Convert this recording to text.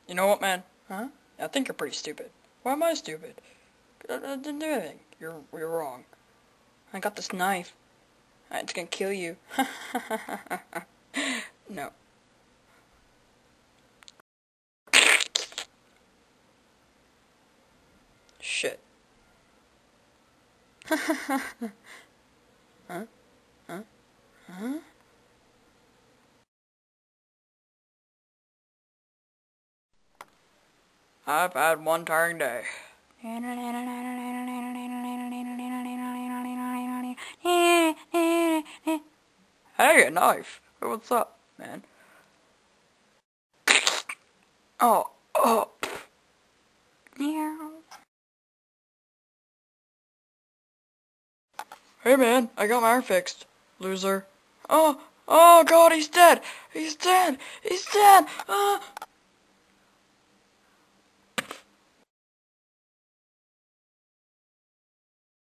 You know what, man? Huh? I think you're pretty stupid. Why am I stupid? I didn't do anything. You're wrong. I got this knife. It's gonna kill you. No. Shit. Huh? Huh? Huh? I've had one tiring day. Hey, a knife. What's up, man? Oh. Meow. Hey, man, I got my arm fixed. Loser. Oh God, he's dead. He's dead.